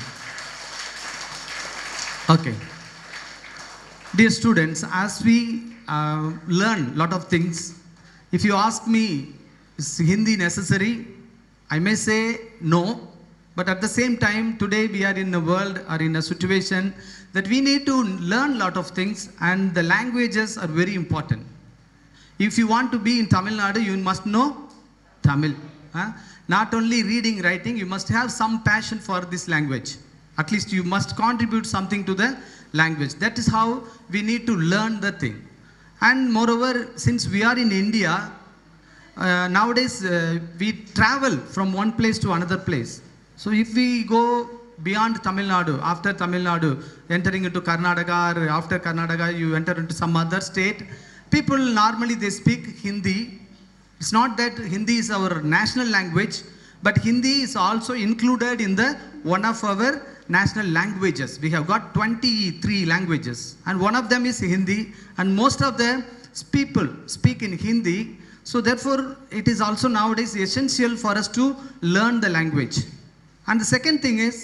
Okay. Dear students, as we uh, learn lot of things, if you ask me, is Hindi necessary? I may say no. But at the same time, today we are in a world or in a situation that we need to learn a lot of things, and the languages are very important. If you want to be in Tamil Nadu, you must know Tamil. Huh? Not only reading, writing, you must have some passion for this language. At least you must contribute something to the language. That is how we need to learn the thing. And moreover, since we are in India, uh, nowadays uh, we travel from one place to another place. So if we go beyond Tamil Nadu, after Tamil Nadu, entering into Karnataka, or after Karnataka you enter into some other state, people normally they speak Hindi. It's not that Hindi is our national language, but Hindi is also included in the one of our national languages. We have got twenty-three languages, and one of them is Hindi, and most of the people speak in Hindi. So therefore, it is also nowadays essential for us to learn the language. And the second thing is,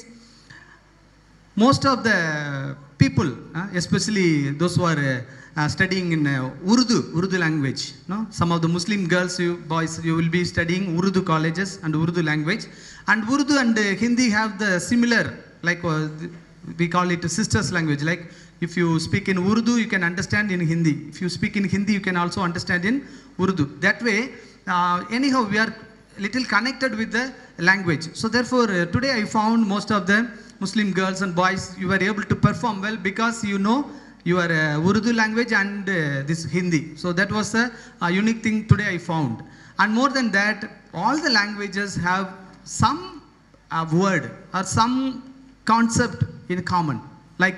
most of the people, uh, especially those who are uh, uh, studying in uh, Urdu, Urdu language, no? Some of the Muslim girls, you boys, you will be studying Urdu colleges and Urdu language. And Urdu and uh, Hindi have the similar, like uh, we call it a sister's language. Like if you speak in Urdu, you can understand in Hindi. If you speak in Hindi, you can also understand in Urdu. That way, uh, anyhow, we are little connected with the language. So therefore, uh, today I found most of the Muslim girls and boys, you were able to perform well because you know your uh, Urdu language and uh, this Hindi. So that was a, a unique thing today I found. And more than that, all the languages have some uh, word or some concept in common. Like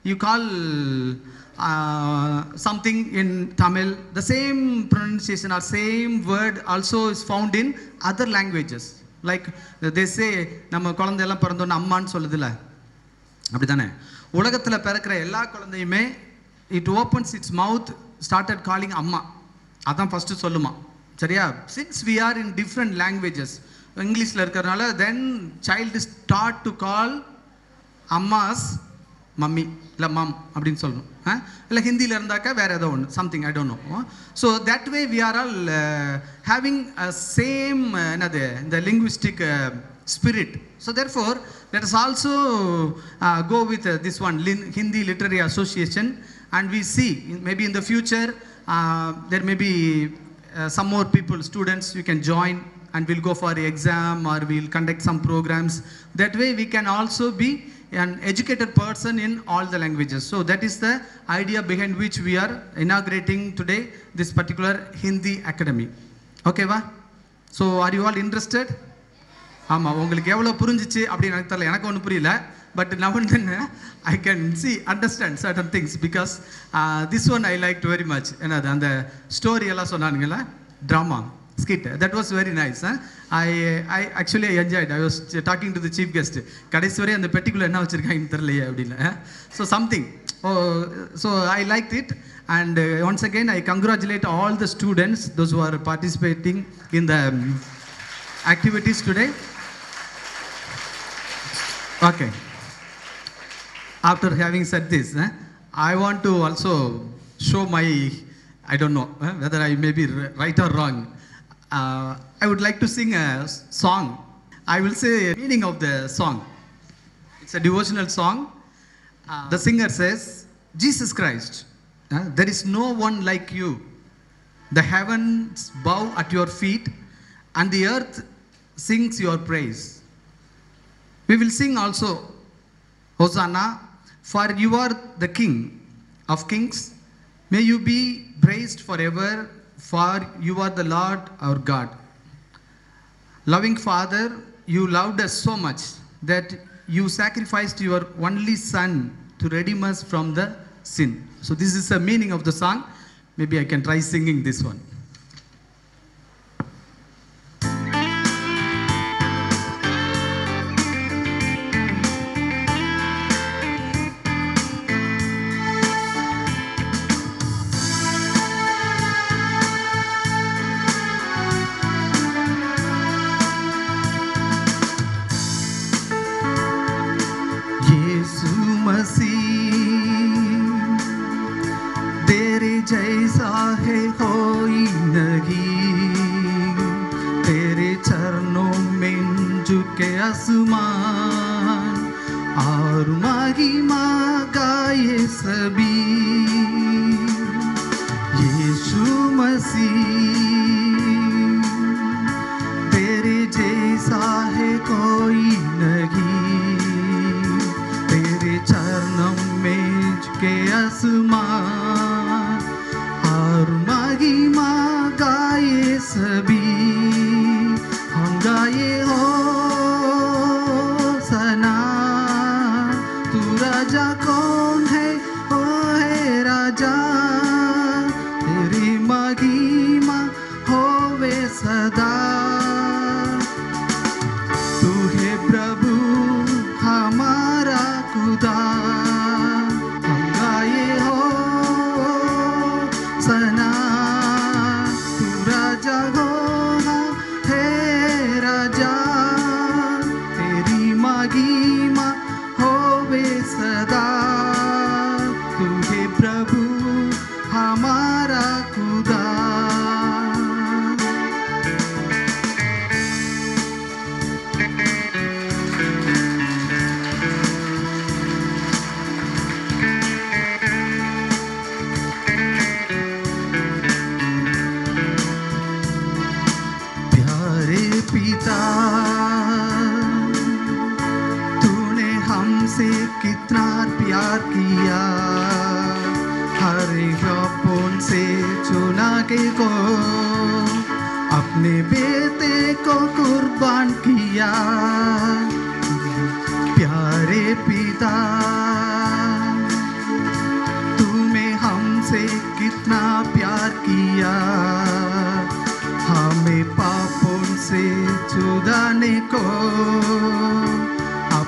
you call uh, something in Tamil, the same pronunciation or same word also is found in other languages. Like they say, நம்ம குழந்தையெல்லாம் பிறந்தோன்னு அம்மான்னு சொல்லுதுல, அப்படிதானே? உலகத்தில் பிறக்கிற எல்லா குழந்தையுமே it opens its mouth, started calling amma. அதான் first சொல்லுமா, சரியா? Since we are in different languages, இங்கிலீஷில் இருக்கிறதுனால then child is taught to call அம்மாஸ் மம்மி இல்லை மாம் அப்படின்னு சொல்லணும். இல்லை ஹிந்தியில் இருந்தாக்கா வேறு ஏதோ ஒன்று something I don't know. So that way we are all having a same என்னது இந்த linguistic spirit. So therefore let us also uh, go with uh, this one Hindi Literary Association, and we see maybe in the future uh, there may be uh, some more people, students, you can join and we'll go for the exam or we'll conduct some programs. That way we can also be an educated person in all the languages. So that is the idea behind which we are inaugurating today this particular Hindi Academy. Okay va? So are you all interested? ஆமாம், உங்களுக்கு எவ்வளோ புரிஞ்சிச்சு அப்படின்னு எனக்கு தெரியல, எனக்கு ஒன்றும் புரியல. But now and then I can see understand certain things because this one I like very much. என்னது அந்த ஸ்டோரி எல்லாம் சொன்னானுங்களா, drama skit, that was very nice. huh? I I actually enjoyed. I was talking to the chief guest, கடைசி வரை அந்த பெட்டிக்குள்ள என்ன வச்சிருக்காங்கன்னு தெரியலையே அப்படின்னு. So something, oh, so I liked it, and uh, once again I congratulate all the students, those who are participating in the um, activities today. Okay, after having said this, eh, I want to also show my, I don't know eh, whether I may be right or wrong. Uh, I would like to sing a song. I will say the meaning of the song. It's a devotional song. Uh, the singer says, Jesus Christ, uh, there is no one like you. The heavens bow at your feet and the earth sings your praise. We will sing also, Hosanna, for you are the King of kings. May you be praised forever, for you are the Lord our God. Loving Father, you loved us so much that you sacrificed your only Son to redeem us from the sin. So this is the meaning of the song. Maybe I can try singing this one. जैसा है कोई नहीं, तेरे चरणों में झुके आसमान और महिमा गाए सभी। यीशु मसीह तेरे जैसा है कोई नहीं, तेरे चरणों में झुके आसमान और महिमा गाए सभी। हम गाए हो सना, तू राजा कौन है, ओ है राजा, तेरी महिमा होवे सदा। तू है प्रभु हमारा खुदा, हम गाए हो सना, तू राजा हो है राजा, तेरी महिमा होवे सदा। तू है प्रभु हमारा खुदा। पिता तूने हमसे कितना प्यार किया, हर अपन से चुना के को अपने बेटे को कुर्बान किया। प्यारे पिता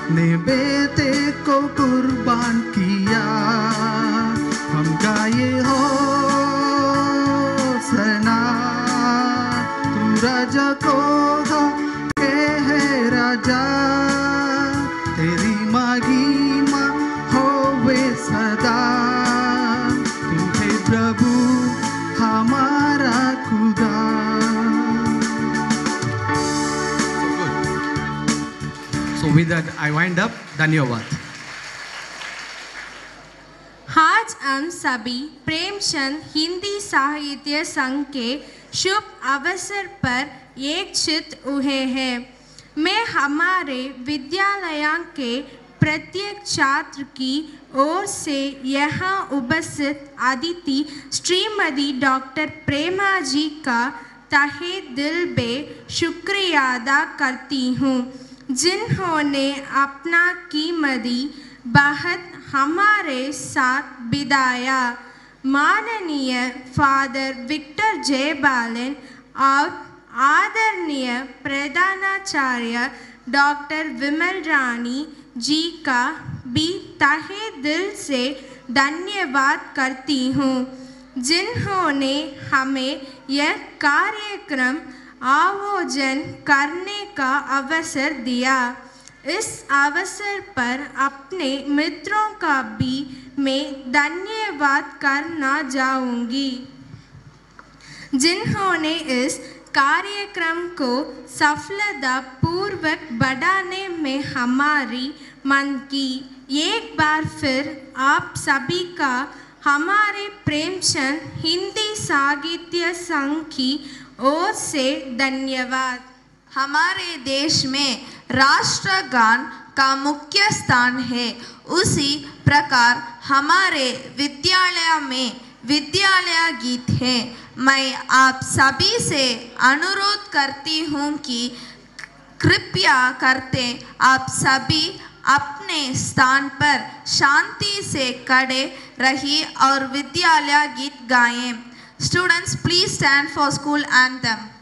ने बेटे को कुर्बान किया हम गाए हो सना तू राजा को के है राजा तेरी महिमा होवे सदा तू है प्रभु हमारा खुदा. So with that I wind up. धन्यवाद. आज हम सभी प्रेमचंद हिंदी साहित्य संघ के शुभ अवसर पर एकत्रित हुए हैं. मैं हमारे विद्यालय के प्रत्येक छात्र की ओर से यहाँ उपस्थित अतिथि श्रीमती डॉक्टर प्रेमा जी का तहे दिल से शुक्रिया अदा करती हूँ, जिन्होंने अपना कीमती वक्त हमारे साथ बिताया. माननीय फादर विक्टर जयबालन और आदरणीय प्रधानाचार्य डॉक्टर विमल रानी जी का भी तहे दिल से धन्यवाद करती हूँ, जिन्होंने हमें यह कार्यक्रम आयोजन करने का अवसर दिया. इस अवसर पर अपने मित्रों का भी मैं धन्यवाद करना चाहूँगी, जिन्होंने इस कार्यक्रम को सफलतापूर्वक बढ़ाने में हमारी मदद की. एक बार फिर आप सभी का हमारे प्रेमचंद हिंदी साहित्य संघ की ओर से धन्यवाद. हमारे देश में राष्ट्रगान का मुख्य स्थान है, उसी प्रकार हमारे विद्यालय में विद्यालय गीत है. मैं आप सभी से अनुरोध करती हूँ कि कृपया करते आप सभी अपने स्थान पर शांति से खड़े रहिए और विद्यालय गीत गाएं. Students, please stand for school anthem.